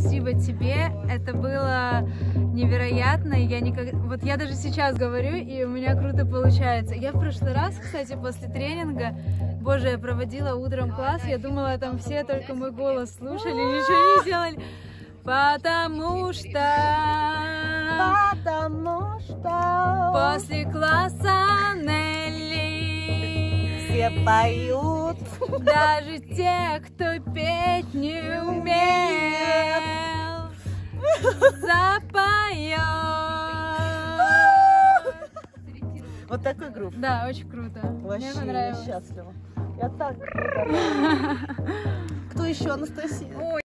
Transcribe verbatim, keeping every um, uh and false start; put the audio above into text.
спасибо тебе. Это было невероятно. Я никак... Вот я даже сейчас говорю, и у меня круто получается. Я в прошлый раз, кстати, после тренинга, боже, я проводила утром класс, я думала, там все только мой голос слушали, ничего не делали. Потому что... Потому что... После класса Нелли все поют. Даже те, кто петь не умел, запоет. Вот такой групп. Да, очень круто. Вообще, Мне понравилось. я счастлива. Я так... Кто еще, Анастасия?